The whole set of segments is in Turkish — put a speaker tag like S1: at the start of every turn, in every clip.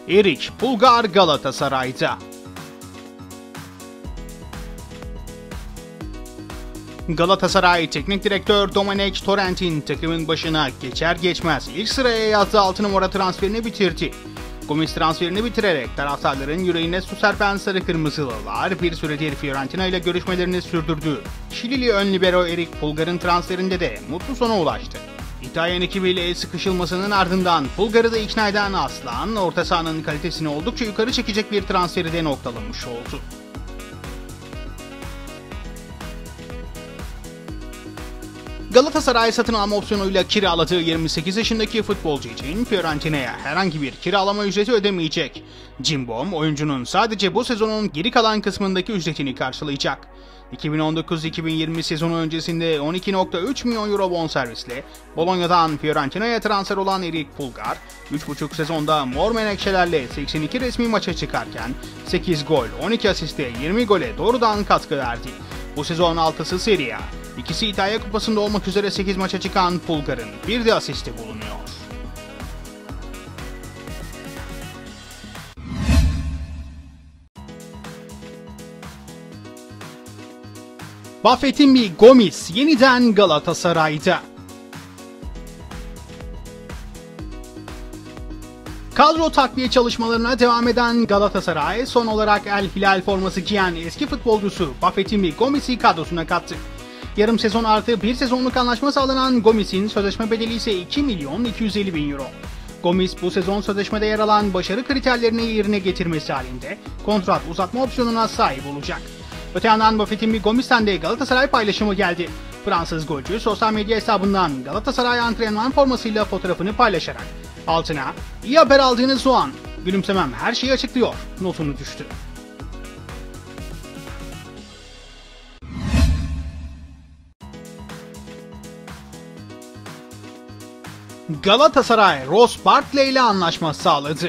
S1: Erik Pulgar Galatasaray'da. Galatasaray Teknik Direktör Domenech Torrent'in takımın başına geçer geçmez ilk sıraya yazdığı 6 numara transferini bitirdi. Gomis transferini bitirerek taraftarların yüreğine su serpen sarı kırmızılılar bir süredir Fiorentina ile görüşmelerini sürdürdü. Şilili ön libero Erik Pulgar'ın transferinde de mutlu sona ulaştı. İtalyan ekibiyle sıkışılmasının ardından Pulgar'ı da ikna eden Aslan, orta sahanın kalitesini oldukça yukarı çekecek bir transferi de noktalamış oldu. Galatasaray satın alma opsiyonuyla kiraladığı 28 yaşındaki futbolcu için Fiorentina'ya herhangi bir kiralama ücreti ödemeyecek. Cimbom, oyuncunun sadece bu sezonun geri kalan kısmındaki ücretini karşılayacak. 2019-2020 sezonu öncesinde 12,3 milyon euro bonservisle Bologna'dan Fiorentina'ya transfer olan Erik Pulgar, 3,5 sezonda mor menekşelerle 82 resmi maça çıkarken 8 gol, 12 asiste 20 gole doğrudan katkı verdi. Bu sezon 6'sı Serie A. İkisi İtalya Kupası'nda olmak üzere 8 maça çıkan Pulgar'ın bir de asisti bulunuyor. Buffett'in Gomis yeniden Galatasaray'da. Kadro takviye çalışmalarına devam eden Galatasaray son olarak El Hilal forması giyen eski futbolcusu Buffett'in Gomis'i kadrosuna kattı. Yarım sezon artı bir sezonluk anlaşma sağlanan Gomis'in sözleşme bedeli ise 2 milyon 250 bin euro. Gomis bu sezon sözleşmede yer alan başarı kriterlerini yerine getirmesi halinde kontrat uzatma opsiyonuna sahip olacak. Öte yandan Buffett'in Gomis'ten de Galatasaray paylaşımı geldi. Fransız golcü sosyal medya hesabından Galatasaray antrenman formasıyla fotoğrafını paylaşarak altına "İyi haber aldığınız o an, gülümsemem her şeyi açıklıyor" notunu düştü. Galatasaray Ross Barkley ile anlaşma sağladı.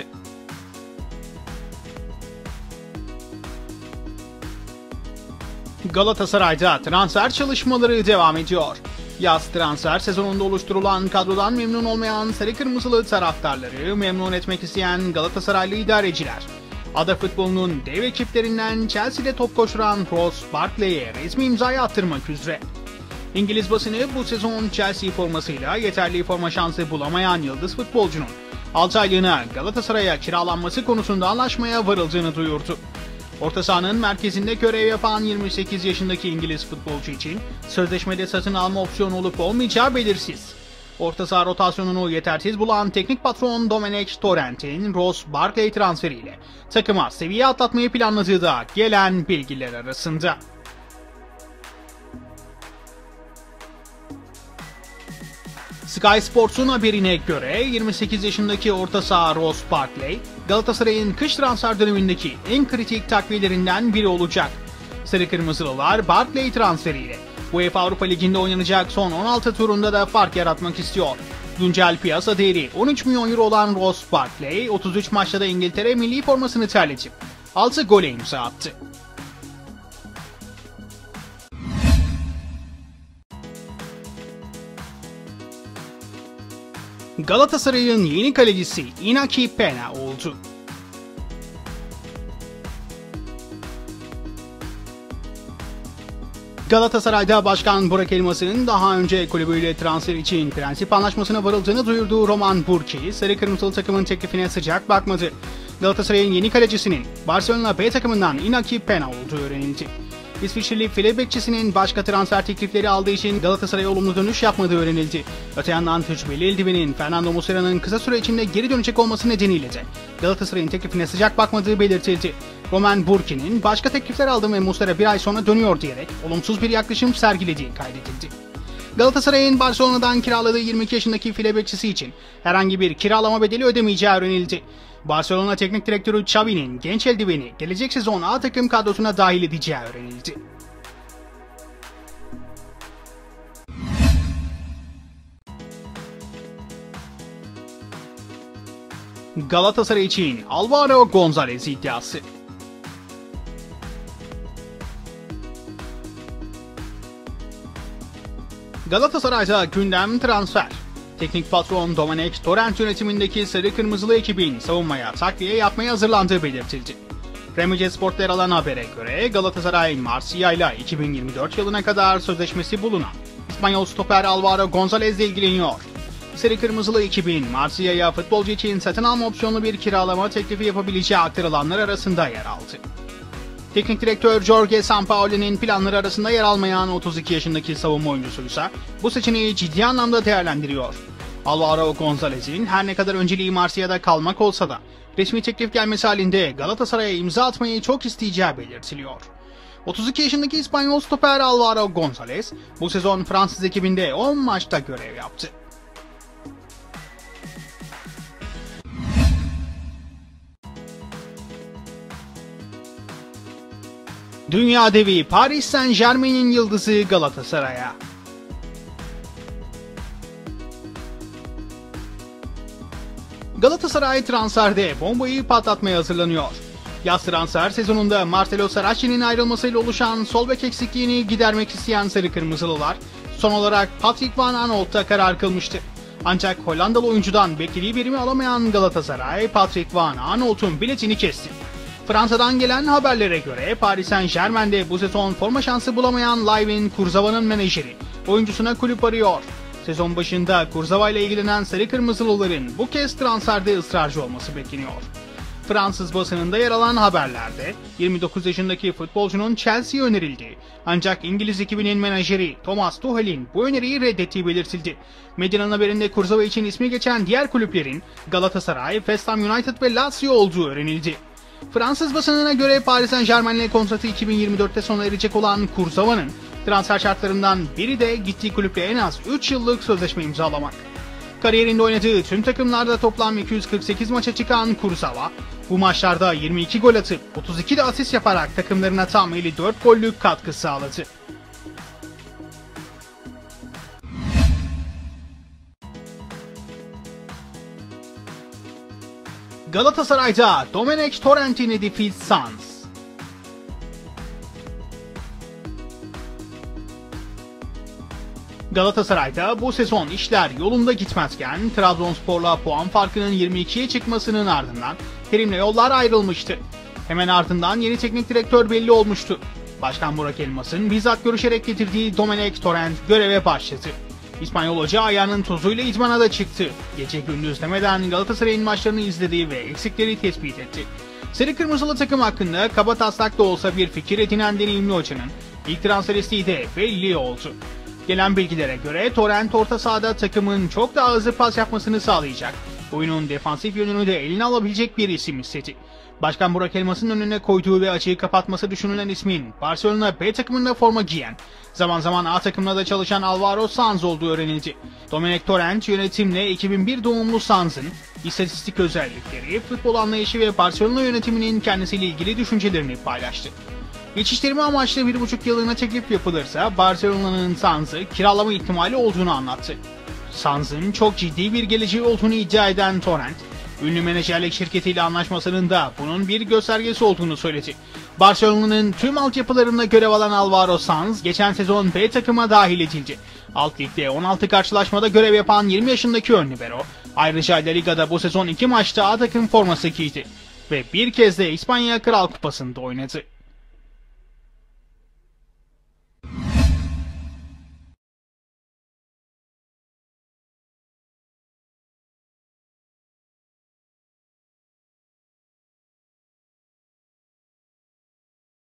S1: Galatasaray'da transfer çalışmaları devam ediyor. Yaz transfer sezonunda oluşturulan kadrodan memnun olmayan sarı kırmızılı taraftarları memnun etmek isteyen Galatasaraylı idareciler, ada futbolunun dev ekiplerinden Chelsea'de top koşturan Ross Barkley'e resmi imzayı attırmak üzere. İngiliz basını bu sezon Chelsea formasıyla yeterli forma şansı bulamayan yıldız futbolcunun 6 aylığına Galatasaray'a kiralanması konusunda anlaşmaya varıldığını duyurdu. Orta sahanın merkezinde görev yapan 28 yaşındaki İngiliz futbolcu için sözleşmede satın alma opsiyonu olup olmayacağı belirsiz. Orta saha rotasyonunu yetersiz bulan teknik patron Domenech Torrent'in Ross Barkley transferiyle takıma seviye atlatmayı planladığı da gelen bilgiler arasında. Sky Sports'un haberine göre 28 yaşındaki orta saha Ross Barkley, Galatasaray'ın kış transfer dönemindeki en kritik takviyelerinden biri olacak. Sarı Kırmızılılar Barkley transferiyle UEFA Avrupa Ligi'nde oynanacak son 16 turunda da fark yaratmak istiyor. Güncel piyasa değeri 13 milyon euro olan Ross Barkley, 33 maçta da İngiltere milli formasını terletip 6 gole imza attı. Galatasaray'ın yeni kalecisi Inaki Peña oldu. Galatasaray'da Başkan Burak Elmas'ın daha önce kulübüyle transfer için prensip anlaşmasına varıldığını duyurduğu Roman Burki, sarı kırmızılı takımın teklifine sıcak bakmadı. Galatasaray'ın yeni kalecisinin Barcelona B takımından Inaki Peña olduğu öğrenildi. İsviçreli file bekçisinin başka transfer teklifleri aldığı için Galatasaray'a olumlu dönüş yapmadığı öğrenildi. Öte yandan tecrübeli eldivenin Fernando Muslera'nın kısa süre içinde geri dönecek olması nedeniyle de Galatasaray'ın teklifine sıcak bakmadığı belirtildi. Roman Burki'nin başka teklifler aldım ve Muslera bir ay sonra dönüyor diyerek olumsuz bir yaklaşım sergilediği kaydedildi. Galatasaray'ın Barcelona'dan kiraladığı 22 yaşındaki file bekçisi için herhangi bir kiralama bedeli ödemeyeceği öğrenildi. Barcelona Teknik Direktörü Xavi'nin genç eldiveni gelecek sezon A takım kadrosuna dahil edeceği öğrenildi. Galatasaray için Alvaro Gonzalez iddiası. Galatasaray'da gündem transfer. Teknik patron Domenech Torrent yönetimindeki sarı kırmızılı ekibin savunmaya takviye yapmaya hazırlandığı belirtildi. Remice Sport'ta yer alan habere göre Galatasaray Marsilya ile 2024 yılına kadar sözleşmesi bulunan İspanyol stoper Álvaro González ile ilgileniyor. Sarı kırmızılı ekibin Marsilya'ya futbolcu için satın alma opsiyonlu bir kiralama teklifi yapabileceği aktarılanlar arasında yer aldı. Teknik direktör Jorge Sampaoli'nin planları arasında yer almayan 32 yaşındaki savunma oyuncusuysa bu seçeneği ciddi anlamda değerlendiriyor. Álvaro González'in her ne kadar önceliği Marsilya'da kalmak olsa da resmi teklif gelmesi halinde Galatasaray'a imza atmayı çok isteyeceği belirtiliyor. 32 yaşındaki İspanyol stoper Álvaro González bu sezon Fransız ekibinde 10 maçta görev yaptı. Dünya devi Paris Saint-Germain'in yıldızı Galatasaray'a. Galatasaray transferde bombayı patlatmaya hazırlanıyor. Yaz transfer sezonunda Marcelo Saracchi'nin ayrılmasıyla oluşan sol bek eksikliğini gidermek isteyen sarı kırmızılılar son olarak Patrick van Aanholt'a karar kılmıştı. Ancak Hollandalı oyuncudan beklediği verimi alamayan Galatasaray Patrick van Aanholt'un biletini kesti. Fransa'dan gelen haberlere göre Paris Saint-Germain'de bu sezon forma şansı bulamayan Layvin Kurzawa'nın menajeri oyuncusuna kulüp arıyor. Sezon başında Kurzawa ile ilgilenen sarı kırmızılıların bu kez transferde ısrarcı olması bekleniyor. Fransız basınında yer alan haberlerde 29 yaşındaki futbolcunun Chelsea'ye önerildiği ancak İngiliz ekibinin menajeri Thomas Tuchel'in bu öneriyi reddettiği belirtildi. Medyanın haberinde Kurzawa için ismi geçen diğer kulüplerin Galatasaray, West Ham United ve Lazio olduğu öğrenildi. Fransız basınına göre Paris Saint-Germain ile kontratı 2024'te sona erecek olan Kurzawa'nın transfer şartlarından biri de gittiği kulüple en az 3 yıllık sözleşme imzalamak. Kariyerinde oynadığı tüm takımlarda toplam 248 maça çıkan Kurzawa, bu maçlarda 22 gol atıp 32 de asist yaparak takımlarına tam 54 gollük katkı sağladı. Galatasaray'da Domenech Torrent'in hedefi Sans. Galatasaray'da bu sezon işler yolunda gitmezken Trabzonspor'la puan farkının 22'ye çıkmasının ardından Terim'le yollar ayrılmıştı. Hemen ardından yeni teknik direktör belli olmuştu. Başkan Burak Elmas'ın bizzat görüşerek getirdiği Domenech Torrent göreve başladı. İspanyol hoca ayağının tozuyla idmana da çıktı. Gece gündüz demeden Galatasaray'ın maçlarını izledi ve eksikleri tespit etti. Sarı kırmızılı takım hakkında kaba taslak da olsa bir fikir edinen deneyimli hocanın ilk transfer isteği de belli oldu. Gelen bilgilere göre Torrent orta sahada takımın çok daha hızlı pas yapmasını sağlayacak, oyunun defansif yönünü de eline alabilecek bir isim istedi. Başkan Burak Elmas'ın önüne koyduğu ve açığı kapatması düşünülen ismin Barcelona B takımında forma giyen, zaman zaman A takımında da çalışan Álvaro Sanz olduğu öğrenildi. Domenech Torrent yönetimle 2001 doğumlu Sanz'ın istatistik özellikleri, futbol anlayışı ve Barcelona yönetiminin kendisiyle ilgili düşüncelerini paylaştı. Geçiştirme amaçlı 1,5 yıllığına teklif yapılırsa Barcelona'nın Sanz'ı kiralama ihtimali olduğunu anlattı. Sanz'ın çok ciddi bir geleceği olduğunu iddia eden Torrent, ünlü menajerlik şirketiyle anlaşmasının da bunun bir göstergesi olduğunu söyledi. Barcelona'nın tüm altyapılarında görev alan Álvaro Sanz geçen sezon B takıma dahil edildi. Alt ligde 16 karşılaşmada görev yapan 20 yaşındaki ön libero, ayrıca La Liga'da bu sezon 2 maçta A takım forması giydi ve bir kez de İspanya Kral Kupası'nda oynadı.